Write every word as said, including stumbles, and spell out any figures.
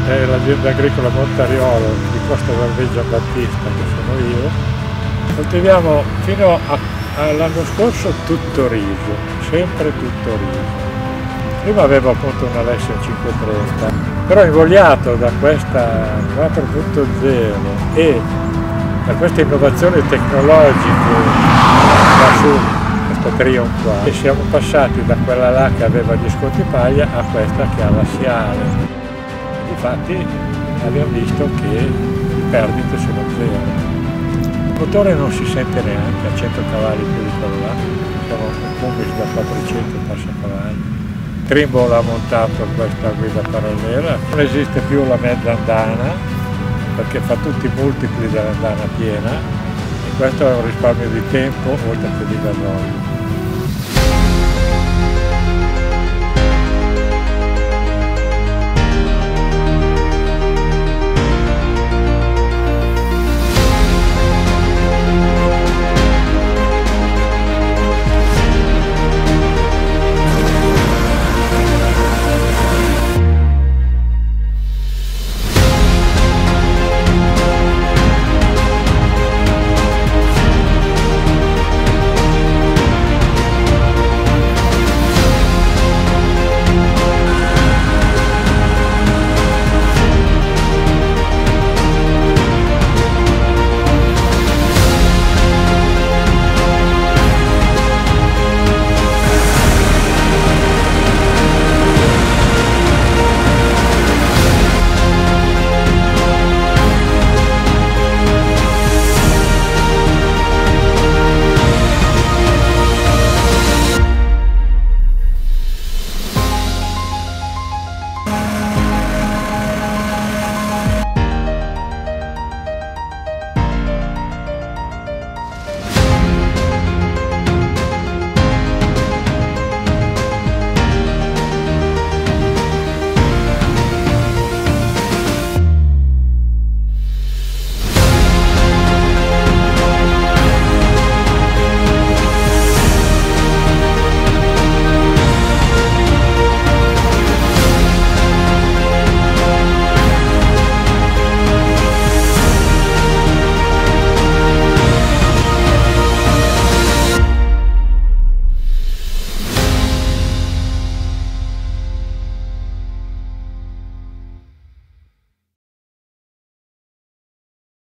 è l'azienda agricola Montariolo di Costa Valveggia Battista, che sono io. Coltiviamo fino all'anno scorso tutto riso, sempre tutto riso. Prima avevo appunto una Alessia cinquecentotrenta, però invogliato da questa quattro punto zero e da queste innovazioni tecnologiche da su questo Triumph qua, e siamo passati da quella là che aveva gli sconti paglia a questa che ha l'assiale. Infatti abbiamo visto che le perdite sono zero. Il motore non si sente neanche a cento cavalli più di quello là, siamo un Cummins da quattrocento passa cavalli. Trimbo l'ha montato questa guida parallela, non esiste più la mezza andana perché fa tutti i multipli dell'andana piena e questo è un risparmio di tempo oltre che di gasolio.